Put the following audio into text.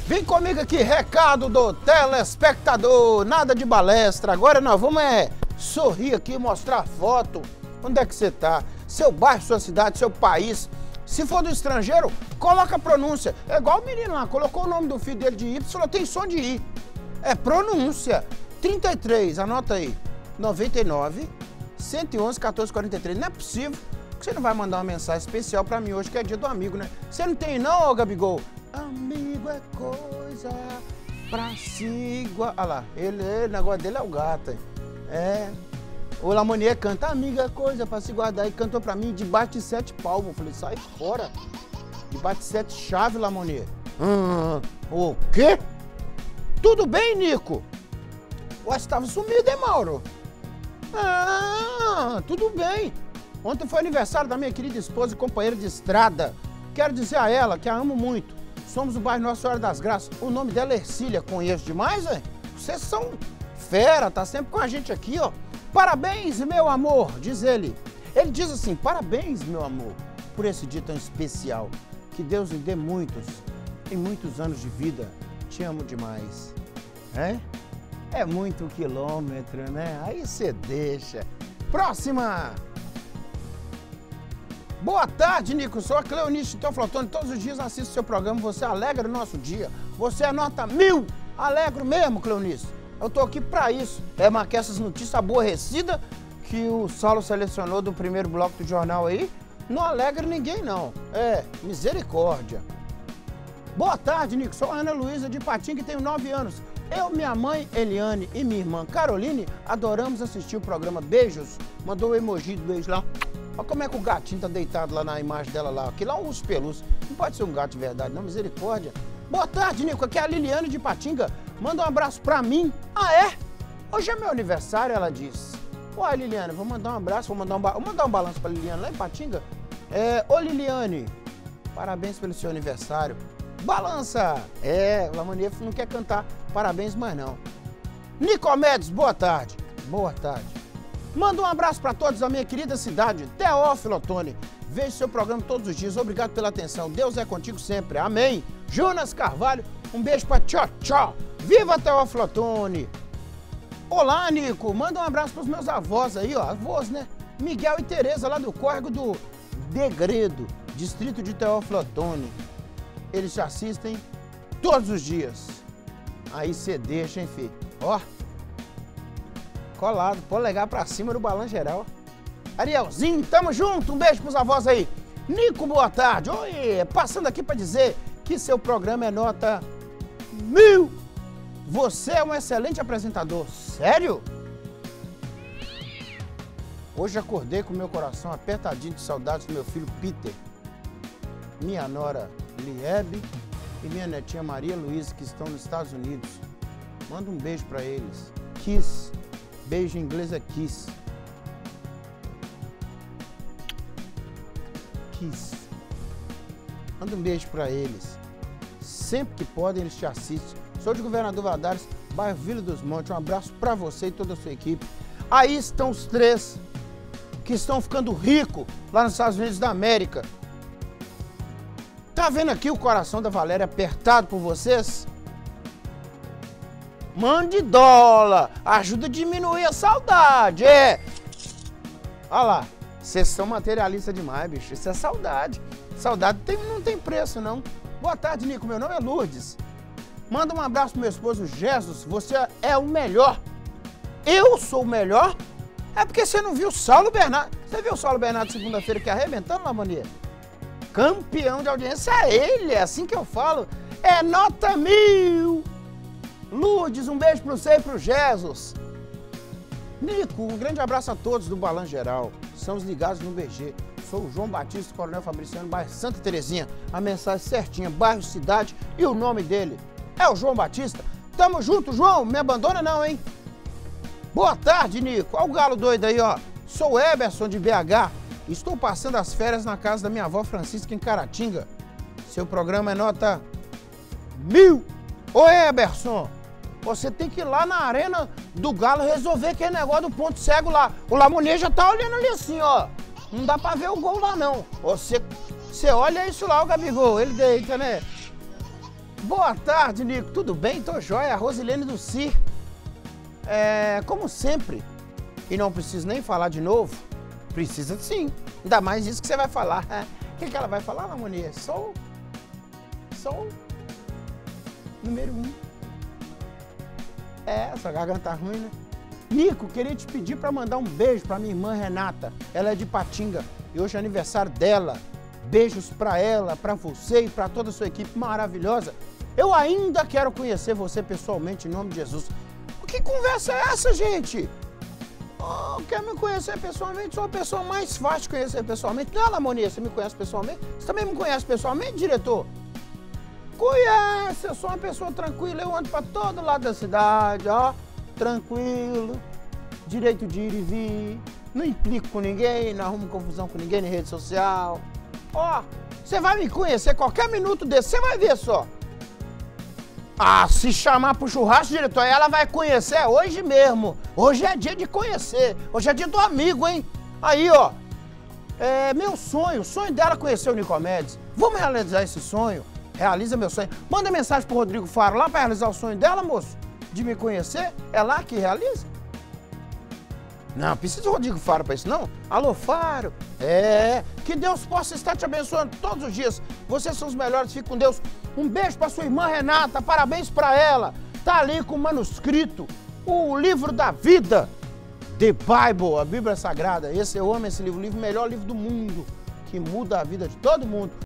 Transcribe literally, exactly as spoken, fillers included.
Vem comigo aqui, recado do telespectador, nada de balestra. Agora nós vamos é sorrir aqui, mostrar foto. Onde é que você tá? Seu bairro, sua cidade, seu país. Se for do estrangeiro, coloca a pronúncia. É igual o menino lá, colocou o nome do filho dele de Y, tem som de I. É pronúncia. trinta e três, anota aí. noventa e nove, cento e onze, quatorze, quarenta e três. Não é possível que você não vai mandar uma mensagem especial pra mim hoje, que é dia do amigo, né? Você não tem não, ô Gabigol? Amigo é coisa pra se igual. Olha lá, ele, ele, o negócio dele é o gato. Hein? É. O Lamonier canta, amiga é coisa pra se guardar. E cantou pra mim debaixo de sete palmos. Eu falei, sai fora. Debaixo de sete chaves, Lamonier. Hum, o quê? Tudo bem, Nico? Ué, você tava sumido, hein, Mauro? Ah, tudo bem. Ontem foi aniversário da minha querida esposa e companheira de estrada. Quero dizer a ela que a amo muito. Somos do bairro Nossa Senhora das Graças. O nome dela é Ercília. Conheço demais, velho. Vocês são fera, tá sempre com a gente aqui, ó. Parabéns, meu amor, diz ele. Ele diz assim, parabéns, meu amor, por esse dia tão especial. Que Deus lhe dê muitos e muitos anos de vida. Te amo demais. É? É muito quilômetro, né? Aí você deixa. Próxima! Boa tarde, Nico. Sou a Cleonice de Teoflotone. Todos os dias assisto seu programa. Você alegra o nosso dia. Você é nota mil. Alegro mesmo, Cleonice. Eu tô aqui pra isso. É marcar essas notícias aborrecidas que o Saulo selecionou do primeiro bloco do jornal aí. Não alegra ninguém, não. É, misericórdia. Boa tarde, Nico. Sou a Ana Luísa de Patinga e tenho nove anos. Eu, minha mãe, Eliane e minha irmã Caroline adoramos assistir o programa. Beijos. Mandou o emoji do beijo lá. Olha como é que o gatinho tá deitado lá na imagem dela lá. Aqui lá é um urso pelúcio. Não pode ser um gato de verdade, não. Misericórdia. Boa tarde, Nico. Aqui é a Liliane de Patinga. Manda um abraço pra mim. Ah, é? Hoje é meu aniversário, ela disse. Uai, Liliane, vou mandar um abraço, vou mandar um, ba... vou mandar um balanço pra Liliane lá em Patinga. É, ô Liliane, parabéns pelo seu aniversário. Balança! É, o Lamonier não quer cantar parabéns mais não. Nicomedes, boa tarde. Boa tarde. Manda um abraço pra todos da minha querida cidade, Teófilo Otoni. Vejo seu programa todos os dias. Obrigado pela atenção. Deus é contigo sempre. Amém. Jonas Carvalho, um beijo pra tchau, tchau. Viva Teófilo Otoni. Olá, Nico. Manda um abraço pros meus avós aí, ó. Avós, né? Miguel e Tereza, lá do córrego do Degredo, distrito de Teófilo Otoni. Eles te assistem todos os dias. Aí você deixa, hein, filho? Ó. Colado. Polegar pra cima do balanço geral. Arielzinho, tamo junto. Um beijo pros avós aí. Nico, boa tarde. Oi, passando aqui pra dizer que seu programa é nota mil. Você é um excelente apresentador. Sério? Hoje acordei com meu coração apertadinho de saudades do meu filho Peter, minha nora Liebe e minha netinha Maria Luísa, que estão nos Estados Unidos. Manda um beijo pra eles. Kiss. Beijo em inglês é kiss. Kiss. Manda um beijo pra eles. Sempre que podem, eles te assistem. Sou de Governador Valadares, bairro Vila dos Montes. Um abraço pra você e toda a sua equipe. Aí estão os três que estão ficando ricos lá nos Estados Unidos da América. Tá vendo aqui o coração da Valéria apertado por vocês? Mande dólar. Ajuda a diminuir a saudade, é. Olha lá. Vocês são materialistas demais, bicho. Isso é saudade. Saudade tem, não tem preço, não. Boa tarde, Nico. Meu nome é Lourdes. Manda um abraço pro meu esposo Jesus. Você é o melhor. Eu sou o melhor? É porque você não viu o Saulo Bernardo. Você viu o Saulo Bernardo segunda-feira que arrebentando na mania? Campeão de audiência é ele. É assim que eu falo. É nota mil. Lourdes, um beijo pro você e pro Jesus. Nico, um grande abraço a todos do Balanço Geral. Estamos ligados no B G. Sou o João Batista, Coronel Fabriciano, bairro Santa Terezinha. A mensagem certinha, bairro, cidade e o nome dele. É o João Batista. Tamo junto, João. Me abandona não, hein? Boa tarde, Nico. Olha o galo doido aí, ó. Sou o Eberson de B H. Estou passando as férias na casa da minha avó Francisca em Caratinga. Seu programa é nota mil. Ô, Eberson, você tem que ir lá na arena do Galo resolver aquele negócio do ponto cego lá. O Lamonier já tá olhando ali assim, ó. Não dá pra ver o gol lá, não. Você, você olha isso lá, o Gabigol. Ele deita, né? Boa tarde, Nico. Tudo bem? Tô joia. Rosilene do C I R. É, como sempre, e não preciso nem falar de novo, precisa sim. Ainda mais isso que você vai falar. O que, que ela vai falar, Lamonia? Sou... Sou... Número um. É, essa garganta ruim, né? Nico, queria te pedir para mandar um beijo para minha irmã Renata. Ela é de Patinga e hoje é aniversário dela. Beijos para ela, para você e para toda a sua equipe maravilhosa. Eu ainda quero conhecer você pessoalmente, em nome de Jesus. Que conversa é essa, gente? Oh, quer me conhecer pessoalmente? Sou a pessoa mais fácil de conhecer pessoalmente. Não é, Lamonia? Você me conhece pessoalmente? Você também me conhece pessoalmente, diretor? Conhece, eu sou uma pessoa tranquila. Eu ando para todo lado da cidade, ó. Tranquilo, direito de ir e vir. Não implico com ninguém, não arrumo confusão com ninguém na rede social. Ó, você vai me conhecer qualquer minuto desse, você vai ver só. Ah, se chamar pro churrasco, diretor, ela vai conhecer hoje mesmo. Hoje é dia de conhecer. Hoje é dia do amigo, hein? Aí, ó. É meu sonho, o sonho dela é conhecer o Nicomedes. Vamos realizar esse sonho? Realiza meu sonho. Manda mensagem pro Rodrigo Faro lá pra realizar o sonho dela, moço. De me conhecer. É lá que realiza? Não, precisa do Rodrigo Faro pra isso, não? Alô, Faro. É, que Deus possa estar te abençoando todos os dias. Vocês são os melhores, fique com Deus. Um beijo pra sua irmã Renata, parabéns pra ela. Tá ali com o manuscrito, o livro da vida, The Bible, a Bíblia Sagrada. Esse eu amo esse livro, o livro melhor livro do mundo, que muda a vida de todo mundo.